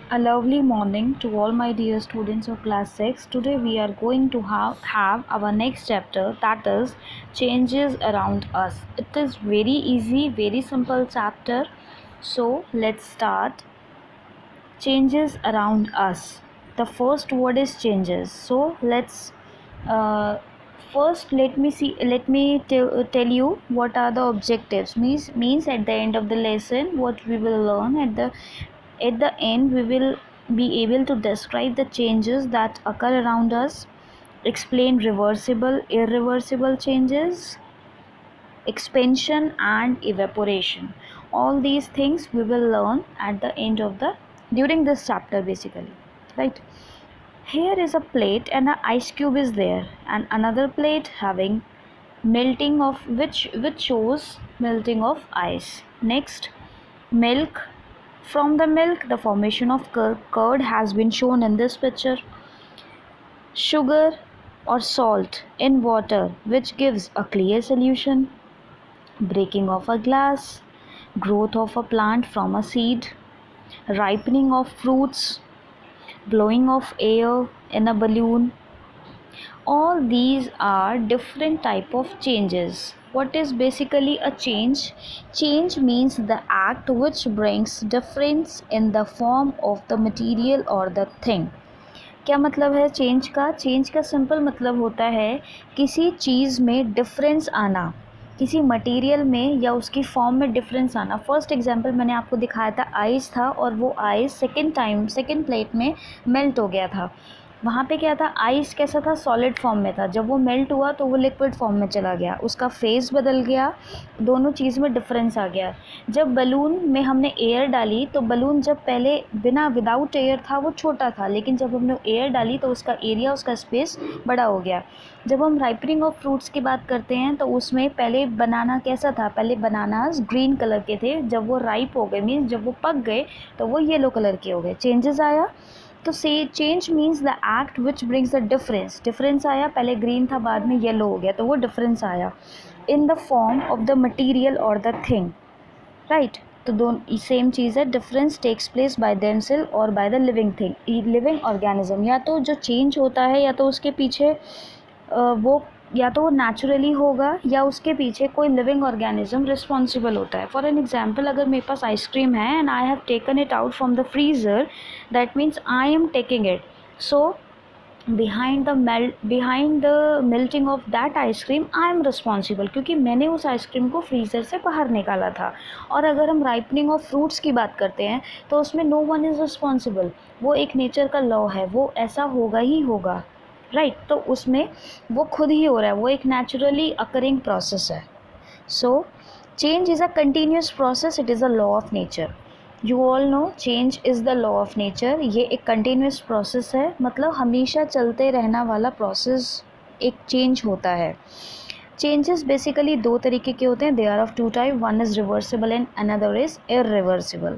A lovely morning to all my dear students of class 6. Today we are going to have our next chapter, that is changes around us. It is very easy, very simple chapter. So let's start. Changes around us. The first word is changes. So let's uh, first let me tell you what are the objectives. Means at the end of the lesson what we will learn at the end we will be able to describe the changes that occur around us, explain reversible, irreversible changes, expansion and evaporation. All these things we will learn at the end of the during this chapter basically, right? Here is a plate and an ice cube is there, and another plate having melting of which shows melting of ice. Next, milk. From the milk the formation of curd has been shown in this picture. Sugar or salt in water which gives a clear solution. Breaking of a glass, growth of a plant from a seed, ripening of fruits, blowing of air in a balloon. All these are different type of changes. What is basically a change? Change means the act which brings difference in the form of the material or the thing. क्या मतलब है change का? Change का simple मतलब होता है किसी चीज़ में डिफरेंस आना, किसी मटेरियल में या उसकी फॉर्म में डिफरेंस आना. फर्स्ट एग्जांपल मैंने आपको दिखाया था, आइस था और वो आइस सेकंड प्लेट में मेल्ट हो गया था. वहाँ पे क्या था, आइस कैसा था, सॉलिड फॉर्म में था. जब वो मेल्ट हुआ तो वो लिक्विड फॉर्म में चला गया, उसका फेस बदल गया, दोनों चीज़ में डिफरेंस आ गया. जब बलून में हमने एयर डाली तो बलून जब पहले विदाउट एयर था वो छोटा था, लेकिन जब हमने एयर डाली तो उसका एरिया, उसका स्पेस बड़ा हो गया. जब हम राइपनिंग ऑफ फ्रूट्स की बात करते हैं तो उसमें पहले बनाना कैसा था, पहले बनानास ग्रीन कलर के थे, जब वो राइप हो गए मीन्स जब वो पक गए तो वो येलो कलर के हो गए. चेंजेस आया. तो से change means the act which brings the difference. Difference आया, पहले ग्रीन था बाद में येलो हो गया तो वो डिफरेंस आया in the form of the material और द थिंग, राइट. तो दोनों सेम चीज़ है. Difference takes place by themself और by the living thing, living organism. या तो जो चेंज होता है या तो उसके पीछे वो या तो वो नेचुरली होगा या उसके पीछे कोई लिविंग ऑर्गेनिज्म रिस्पॉन्सिबल होता है. फॉर एन एग्जाम्पल, अगर मेरे पास आइसक्रीम है and I have taken it out from the freezer, that means I am taking it. So behind the melting of that ice cream I am responsible, क्योंकि मैंने उस ice cream को freezer से बाहर निकाला था. और अगर हम राइपनिंग ऑफ फ्रूट्स की बात करते हैं तो उसमें नो वन इज़ रिस्पॉन्सिबल, वो एक नेचर का लॉ है, वो ऐसा होगा ही होगा, राइट. तो उसमें वो खुद ही हो रहा है, वो एक नेचुरली अकरिंग प्रोसेस है. So change is a continuous process, it is a law of nature. You all know change is the law of nature. ये एक कंटिन्यूस प्रोसेस है, मतलब हमेशा चलते रहना वाला प्रोसेस एक चेंज होता है. चेंजेस बेसिकली दो तरीके के होते हैं, they are of two type, one is reversible and another is irreversible.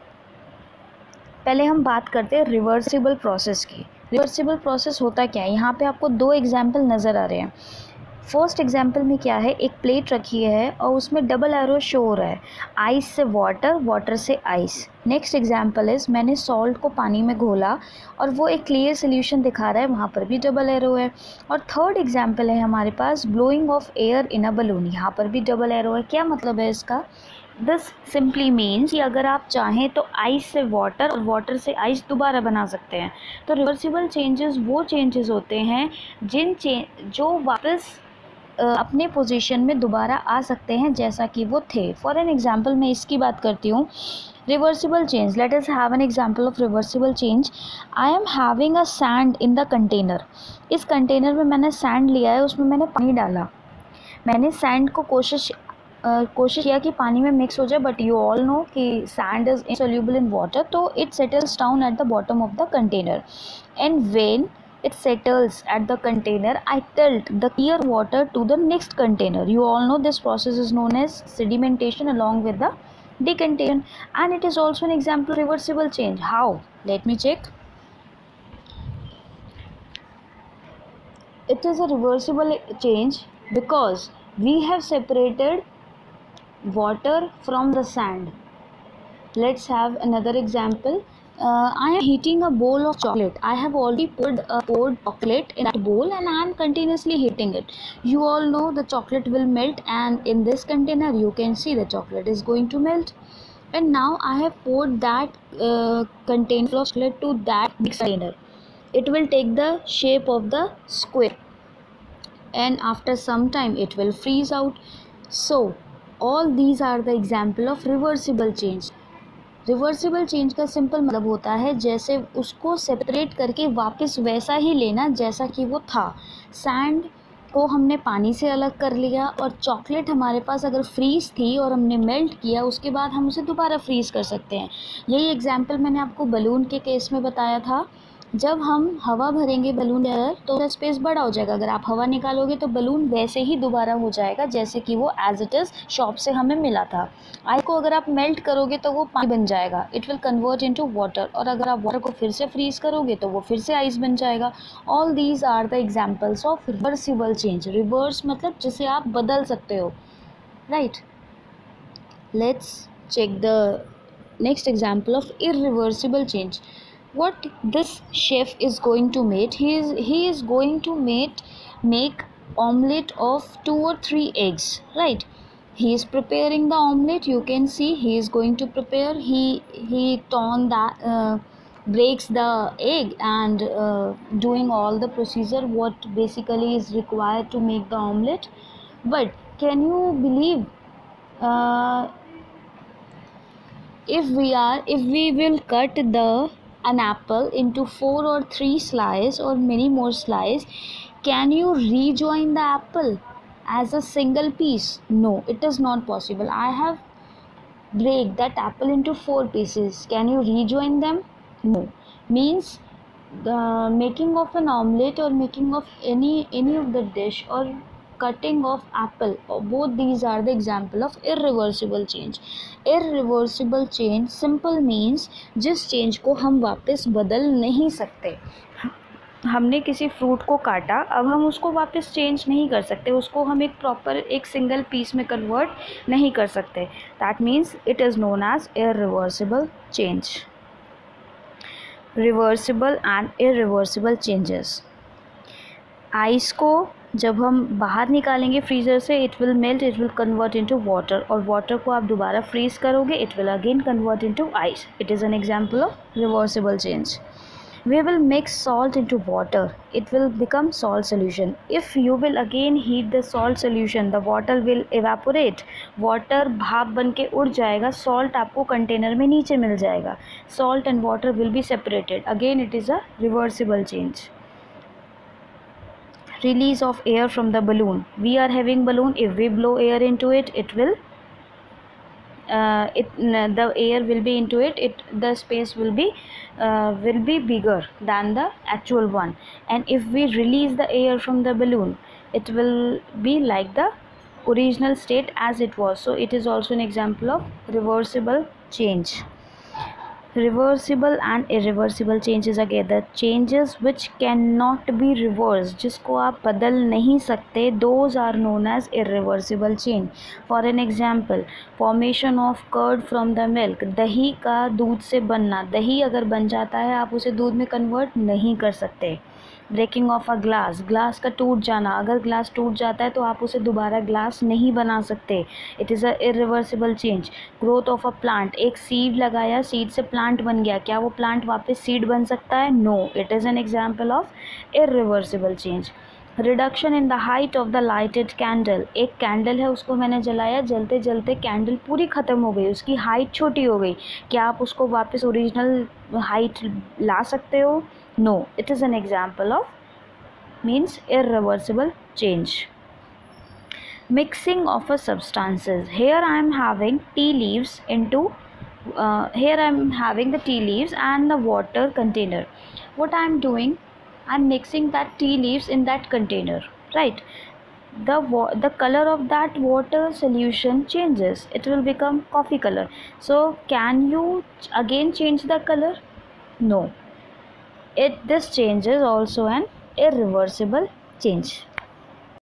पहले हम बात करते हैं रिवर्सिबल प्रोसेस की. रिवर्सिबल प्रोसेस होता क्या है, यहाँ पे आपको दो एग्जाम्पल नज़र आ रहे हैं. फर्स्ट एग्जाम्पल में क्या है, एक प्लेट रखी है और उसमें डबल एरो शो हो रहा है, आइस से वाटर, वाटर से आइस. नेक्स्ट एग्जाम्पल इज़ मैंने सॉल्ट को पानी में घोला और वो एक क्लियर सोल्यूशन दिखा रहा है, वहाँ पर भी डबल एरो है. और थर्ड एग्जाम्पल है हमारे पास blowing of air in a balloon, यहाँ पर भी डबल एरो है. क्या मतलब है इसका? दिस सिंपली मीन्स कि अगर आप चाहें तो आइस से वाटर और वाटर से आइस दोबारा बना सकते हैं. तो रिवर्सिबल चेंजेस वो चेंजेस होते हैं जो वापस अपने पोजीशन में दोबारा आ सकते हैं जैसा कि वो थे. फॉर एन एग्जांपल मैं इसकी बात करती हूँ, reversible change. Let us have an example of reversible change. I am having a sand in the container. इस कंटेनर में मैंने सैंड लिया है, उसमें मैंने पानी डाला, मैंने सैंड को कोशिश किया कि पानी में मिक्स हो जाए, बट यू ऑल नो कि sand is insoluble in water, तो it settles down at the bottom of the container. And when it settles at the container, I tilt the clear water to the next container. You all know this process is known as sedimentation along with the decantation, and it is also an example of reversible change. How? Let me check. It is a reversible change because we have separated water from the sand. Let's have another example. I am heating a bowl of chocolate. I have already poured chocolate in that bowl and I am continuously heating it. You all know the chocolate will melt, and in this container you can see the chocolate is going to melt. And now I have poured that container of chocolate to that big container. It will take the shape of the square, and after some time it will freeze out. So all these are the example of reversible change. Reversible change का simple मतलब होता है जैसे उसको separate करके वापस वैसा ही लेना जैसा कि वो था। सैंड को हमने पानी से अलग कर लिया, और चॉकलेट हमारे पास अगर फ्रीज़ थी और हमने मेल्ट किया, उसके बाद हम उसे दोबारा फ्रीज़ कर सकते हैं। यही एग्जांपल मैंने आपको बलून के केस में बताया था। जब हम हवा भरेंगे बलून के अंदर तो स्पेस बड़ा हो जाएगा, अगर आप हवा निकालोगे तो बलून वैसे ही दोबारा हो जाएगा जैसे कि वो एज इट इज़ शॉप से हमें मिला था। आइस को अगर आप मेल्ट करोगे तो वो पानी बन जाएगा, it will convert into water, और अगर आप वाटर को फिर से फ्रीज करोगे तो वो फिर से आइस बन जाएगा। All these are the examples of reversible change. Reverse मतलब जिसे आप बदल सकते हो, right. Let's check the next example of irreversible change. What this chef is going to make, he is going to make omelette of 2 or 3 eggs, right? He is preparing the omelette. You can see he is going to prepare, he turn that breaks the egg and doing all the procedure what basically is required to make the omelette. But can you believe, if we will cut an apple into 4 or 3 slices or many more slices, can you rejoin the apple as a single piece? No, it is not possible. I have break that apple into 4 pieces. Can you rejoin them? No. Means the making of an omelette or making of any of the dish or cutting of apple, both these are the example of irreversible change. irreversible change simple means जिस change को हम वापस बदल नहीं सकते। हमने किसी fruit को काटा, अब हम उसको वापस चेंज नहीं कर सकते, उसको हम एक प्रॉपर एक सिंगल पीस में कन्वर्ट नहीं कर सकते। That means it is known as irreversible change। Reversible and irreversible चेंजेस। आइस को जब हम बाहर निकालेंगे फ्रीज़र से, it will melt, it will convert into water, और वाटर को आप दोबारा फ्रीज करोगे, it will again convert into ice. It is an example of reversible change. We will mix salt into water, it will become salt solution. If you will again heat the salt solution, the water will evaporate, water भाप बन के उड़ जाएगा, salt आपको container में नीचे मिल जाएगा, salt and water will be separated. Again it is a reversible change. Release of air from the balloon. We are having balloon, if we blow air into it, it will the air will be into it, the space will be bigger than the actual one, and if we release the air from the balloon, it will be like the original state as it was. So it is also an example of reversible change. Reversible and irreversible changes again, the changes which cannot be reversed, जिसको आप बदल नहीं सकते, those are known as irreversible change. For an example, formation of curd from the milk, दही का दूध से बनना, दही अगर बन जाता है आप उसे दूध में कन्वर्ट नहीं कर सकते। Breaking of a glass, glass का टूट जाना, अगर ग्लास टूट जाता है तो आप उसे दोबारा ग्लास नहीं बना सकते, it is a irreversible change. Growth of a plant, एक सीड लगाया, सीड से प्लांट बन गया, क्या वो प्लांट वापस सीड बन सकता है? No, it is an example of irreversible change. Reduction in the height of the lighted candle, एक कैंडल है उसको मैंने जलाया, जलते जलते कैंडल पूरी ख़त्म हो गई, उसकी हाइट छोटी हो गई, क्या आप उसको वापस ओरिजिनल हाइट ला सकते हो? No, it is an example of means irreversible change. Mixing of a substances. Here I am having tea leaves into here I am having the tea leaves and the water container. What I am doing, I am mixing that tea leaves in that container, right? The color of that water solution changes, it will become coffee color. So can you again change the color? No. This change is also an irreversible change.